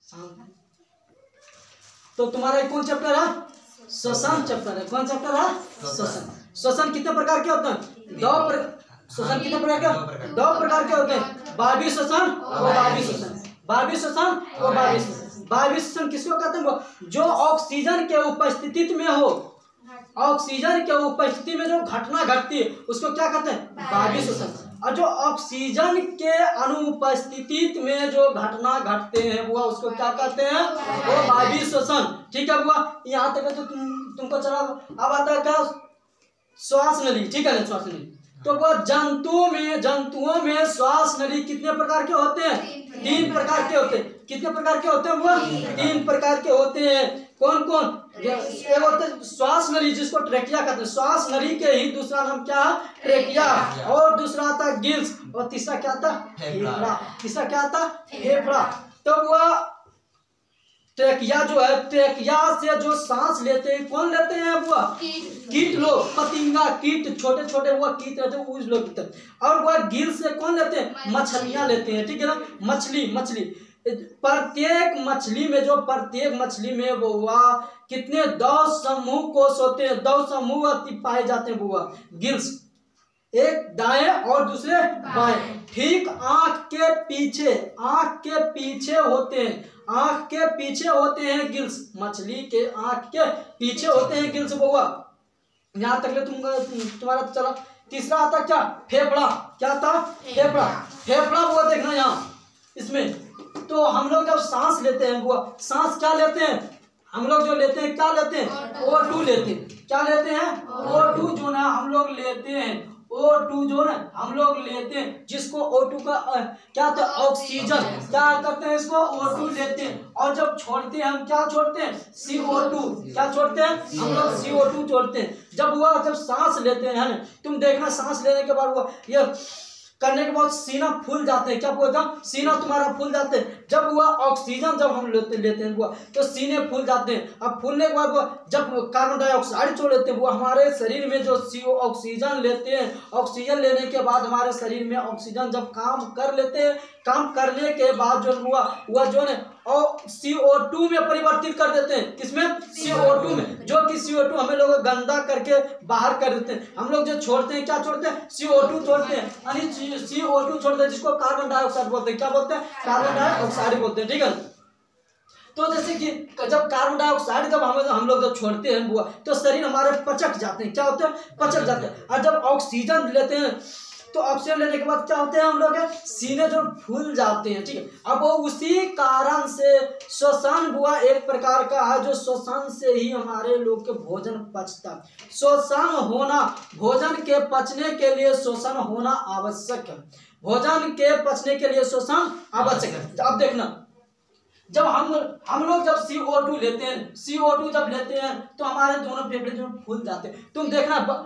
तो तुम्हारा कौन चैप्टर है? श्वसन चैप्टर है। कौन चैप्टर है? श्वसन। श्वसन कितने प्रकार के होते हैं? श्वसन कितने प्रकार के? 2 प्रकार के होते हैं, बाह्य श्वसन और बाह्य श्वसन। बाह्य श्वसन और बाह्य श्वसन। बाह्य श्वसन किसको कहते हैं? जो ऑक्सीजन के उपस्थिति में हो, ऑक्सीजन के उपस्थिति में जो घटना घटती है उसको क्या कहते हैं? बाह्य श्वसन। और जो ऑक्सीजन के अनुपस्थिति में जो घटना घटते हैं वो उसको क्या कहते हैं? वो बाह्य श्वसन। ठीक है बुआ, यहाँ तक तो तुमको चला। अब आता है क्या? श्वास नली। ठीक है ना, श्वास नली। तो वो जंतुओं में श्वास नली कितने प्रकार के होते हैं? 3 प्रकार के होते हैं। कितने प्रकार के होते हैं वो? 3 प्रकार के होते हैं। कौन कौन? एक होते हैं श्वास नली जिसको ट्रेकिया कहते हैं। श्वास नली के ही दूसरा नाम क्या है? ट्रेकिया। और दूसरा आता है गिल्स, और तीसरा क्या आता? फेफड़ा। तीसरा क्या आता? फेफड़ा। तो वो ट्रेकिया जो है, ट्रेकिया से जो सांस लेते हैं कौन लेते हैं? वो कीट लोग, पतिंगा, कीट, छोटे छोटे वो कीट रहते हैं, उस लोग लेते हैं। और वह गिल से कौन लेते हैं? मछलियां लेते हैं। ठीक है ना, मछली। प्रत्येक मछली में बुआ कितने 10 समूह कोष होते हैं। 10 समूह पाए जाते हैं बुआ गिल्स, एक दाएं और दूसरे बाएं। ठीक आंख के पीछे होते हैं। आंख के पीछे होते हैं गिल्स। मछली के आंख के पीछे होते हैं गिल्स बुआ। यहाँ तक ले तुम्हारा चला। तीसरा आता क्या? फेफड़ा। क्या था? फेफड़ा। फेफड़ा बुआ देखना यहाँ इसमें। तो हम लोग जब सांस लेते हैं बुआ, सांस क्या लेते हैं? हम लोग जो लेते हैं क्या लेते हैं? O2 लेते हैं। क्या लेते हैं? O2 जो ना हम लोग लेते हैं। O2 जो ना हम लोग लेते हैं, जिसको O2 का क्या था? ऑक्सीजन। क्या करते हैं? इसको O2 लेते हैं। और जब छोड़ते हैं हम क्या छोड़ते हैं? CO2। क्या छोड़ते हैं? हम लोग CO2 छोड़ते हैं। जब सांस लेते हैं ना, तुम देखना सांस लेने के बाद वो ये करने के बाद सीना फूल जाते हैं। क्या बोलता? सीना तुम्हारा फूल जाते हैं। जब हुआ ऑक्सीजन जब हम लेते हैं वो तो सीने फूल जाते हैं। अब फूलने के बाद वो जब कार्बन डाइऑक्साइड छोड़ लेते हैं, वो हमारे शरीर में जो ऑक्सीजन लेते हैं, ऑक्सीजन लेने के बाद हमारे शरीर में ऑक्सीजन जब काम कर लेते हैं, काम करने के बाद जो हुआ जो है और CO2 में परिवर्तित कर देते हैं। किसमें? CO2 में। जो कि CO2 हमें लोग गंदा करके बाहर कर देते हैं। हम लोग जो छोड़ते हैं क्या छोड़ते हैं? CO2 छोड़ते हैं। यानी CO2 छोड़ते हैं, जिसको कार्बन डाइऑक्साइड बोलते हैं। क्या बोलते हैं? कार्बन डाइऑक्साइड बोलते हैं। ठीक है। तो जैसे कि जब कार्बन डाइऑक्साइड जब हम लोग जब छोड़ते हैं बुआ, तो शरीर हमारे पचक जाते हैं। क्या होते हैं? पचक जाते हैं। और जब ऑक्सीजन लेते हैं तो ऑक्सीजन लेने के बाद क्या होते हैं? हम लोग सीने जो फूल जाते हैं। ठीक है। अब वो उसी कारण से श्वसन बुआ एक प्रकार का है, जो श्वसन से ही हमारे लोग के भोजन पचता है। श्वसन होना, भोजन के पचने के लिए श्वसन होना आवश्यक है। भोजन के पचने के लिए श्वसन आवश्यक है। अब देखना, जब हम लोग जब CO2 लेते हैं, CO2 जब लेते हैं तो हमारे दोनों फेफड़े जो फूल जाते हैं। तुम देखना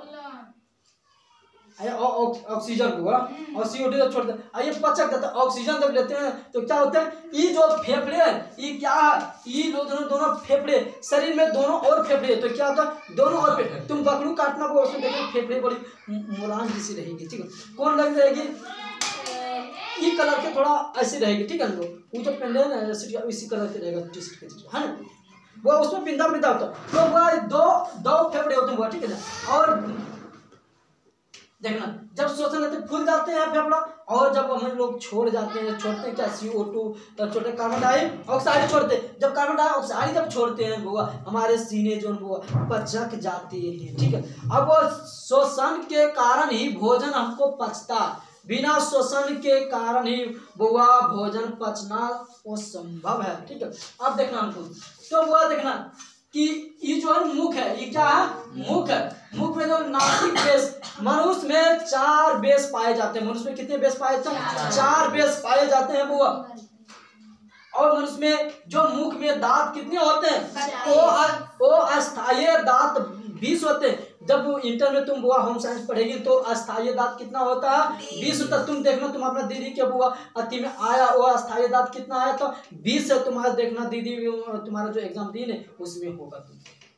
ऑक्सीजन हुआ और CO2 जब छोड़ते हैं, ये पचक जाता है। ऑक्सीजन जब लेते हैं तो क्या होता है? ये जो फेफड़े है, ये क्या है? ये दोनों फेफड़े शरीर में दोनों और फेफड़े, तो क्या होता है? दोनों और फेफड़े। तुम बकरू काटना को उसमें देखो फेफड़े बड़ी मुलायम जैसी रहेगी। ठीक है। कौन लग रहेगी? ये कलर के थोड़ा ऐसी रहेगी। ठीक है ना, वो जो पेंडे है ना इसी कलर के रहेगा, है ना, वो उसमें बिंदा होता है। तो वो दो फेफड़े होते हैं वो। ठीक है ना। और देखना, जब श्वसन लेते फूल जाते हैं फेफड़ा, और जब हम लोग छोड़ते हैं क्या? CO2 छोटे कार्बन डाइऑक्साइड छोड़ते हैं। जब कार्बन डाइऑक्साइड जब छोड़ते हैं वो हमारे सीने जो वो पचक जाते हैं। ठीक है। अब वो श्वसन के कारण ही भोजन हमको पचता, बिना श्वसन के कारण ही बुआ भोजन पचना वो संभव है। ठीक है। अब देखना हमको, तो बुआ देखना कि ये जो है मुख है, ये क्या है? मुख है। मुख में जो नासिक बेस, मनुष्य में 4 बेस पाए जाते हैं। मनुष्य में कितने बेस पाए जाते हैं? 4 बेस पाए जाते हैं बुआ। और मनुष्य में जो मुख में दांत कितने होते हैं? वो अस्थायी दांत 20 होते हैं। जब इंटर में तुम बुआ होम साइंस पढ़ेगी तो अस्थायी दांत कितना होता है? 20 होता है। तुम देखना, तुम अपना दीदी के बुआ अति में आया वो अस्थायी दांत कितना आया? तो 20 है। तुम्हारा देखना दीदी तुम्हारा जो एग्जाम दी ने उसमें होगा। तुम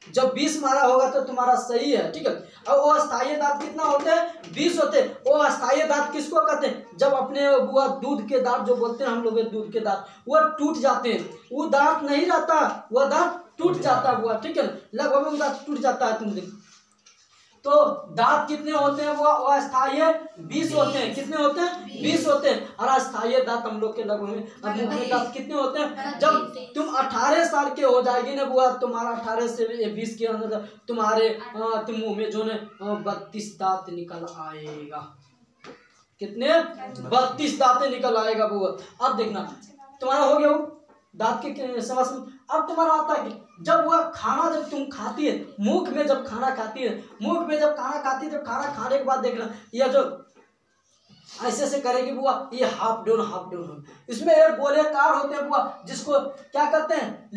जब 20 मारा होगा तो तुम्हारा सही है, ठीक है। अब वो अस्थायी दांत कितना होते हैं? 20 होते हैं। वो अस्थायी दांत किसको कहते हैं? जब अपने वो दूध के दांत जो बोलते हैं हम लोग दूध के दांत, वो टूट जाते हैं, वो दांत नहीं रहता, वो दांत टूट जाता है, वो ठीक है, लगभग वो दांत टूट जाता है। तुम देखो तो दांत कितने होते हैं? वो अस्थायी 20 होते हैं। कितने होते हैं? 20 होते हैं। और अस्थायी दांत हम लोग के लगभग मुख्य दांत कितने होते हैं? जब तुम 18 साल के हो जाएगी ना बुआ, तुम्हारा 18 से 20 के अंदर तुम्हारे तुम मुंह में जो है 32 दांत निकल आएगा। कितने? 32 दांतें निकल आएगा बुआ। अब देखना तुम्हारा हो गया वो दांत के समझ। अब तुम्हारा आता है कि जब वह खाना जब तुम खाती है, मुख में जब खाना खाती है, मुख में जब खाना खाती है, जब खाना खाने के बाद देखना यह जो ऐसे से करेगी बुआ, ये हाफ डाउन। इसमें एक गोलेकार होते हैं बुआ, जिसको क्या करते हैं?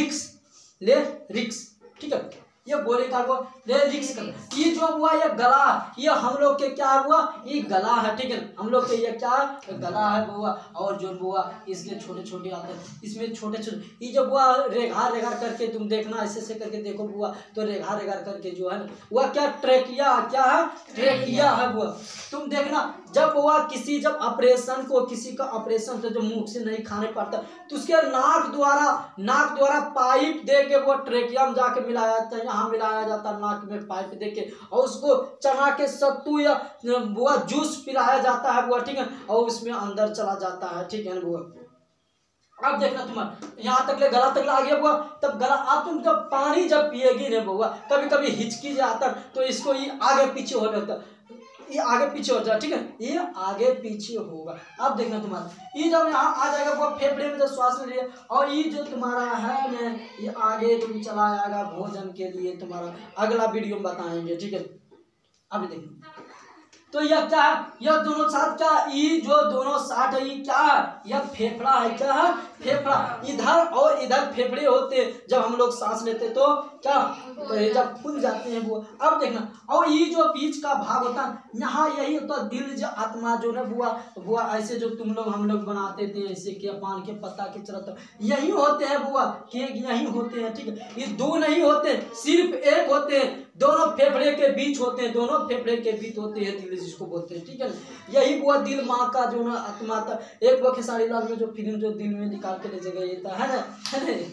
लेरिक्स, ठीक है। ये गोलेकार को लेरिक्स करते। ये जो हुआ ये गला, ये हम लोग के क्या हुआ? ये गला है, ठीक है। हम लोग के ये क्या गला है बुआ। और जो बुआ इसके छोटे छोटे आते हैं, इसमें छोटे छोटे ये जो बुआ रेखा करके तुम देखना, ऐसे से करके देखो बुआ, तो रेखा करके जो है वह क्या ट्रेकिया, क्या है? ट्रेकिया है बुआ। तुम देखना जब वह जब ऑपरेशन को किसी का ऑपरेशन तो जो मुंह से नहीं खाने पड़ता, तो उसके नाक द्वारा पाइप दे के वो ट्रेकिया में जाके मिलाया जाता है, यहाँ मिलाया जाता है नाक में पाइप दे के, और उसको चना के सत्तू या वो जूस पिलाया जाता है बुआ, ठीक है। और उसमें अंदर चला जाता है, ठीक है ना बुआ। अब देखना तुम्हारा यहाँ तक ले गला तक आ गया बुआ। तब गला अब तुम जब पानी जब पिएगी ना बुआ, कभी कभी हिचकी जाता तो इसको ये आगे पीछे हो जाता, ये आगे पीछे हो जाए, ठीक है, ये आगे पीछे होगा। अब देखना तुम्हारा ये जब यहाँ आ जाएगा वो फेफड़े में जब श्वास ले लिया, और ये जो तुम्हारा है ना ये आगे तुम चला आएगा भोजन के लिए, तुम्हारा अगला वीडियो में बताएंगे, ठीक है। अभी देखो तो यह क्या है? यह दोनों साथ क्या? ये जो दोनों साथ है ये क्या है? यह फेफड़ा है। क्या है? फेफड़ा। इधर और इधर फेफड़े होते, जब हम लोग सांस लेते तो क्या? तो ये जब खुल जाते हैं वो। अब देखना और ये जो बीच का भाग होता है यहाँ यही होता है दिल जो आत्मा जो है बुआ ऐसे जो तुम लोग हम लोग बनाते थे ऐसे कि पान के पत्ता के चलता यही होते हैं बुआ, केक यही होते हैं, ठीक है। ये दो नहीं होते, सिर्फ एक होते हैं, दोनों फेफड़े के बीच होते हैं, दोनों फेफड़े के बीच होते हैं, दिल जिसको बोलते हैं, ठीक है। यही बुआ दिल माँ का जो ना आत्मा था। एक वो खेसारी लाल में जो फिल्म जो दिल में निकाल के ले जगह ये था, है ना।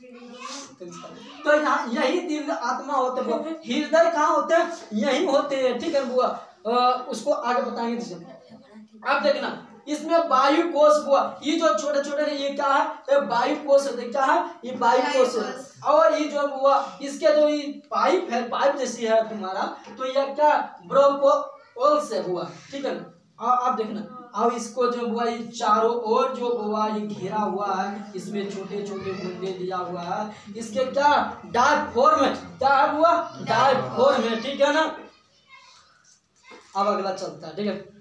तो यहाँ यही दिल आत्मा होते हैं, हृदय कहाँ होते हैं? यही होते हैं, ठीक है बुआ। उसको आगे बताएंगे। अब देखना इसमें वायु कोष बुआ, ये जो छोटे छोटे ये क्या है? वायु कोष है। क्या है? ये वायु कोष है। और ये जो बुआ इसके जो ये पाइप है, पाइप जैसी है तुम्हारा, तो यह क्या? ब्रोंकोल्स है बुआ, ठीक है। अब देखना अब इसको जो बुआ ये चारों ओर जो बुआ ये घेरा हुआ है, इसमें छोटे छोटे बूंदे दिया हुआ है, इसके क्या? डायफ्राम है। क्या है बुआ? डायफ्राम है, ठीक है ना। अब अगला चलता है, ठीक है।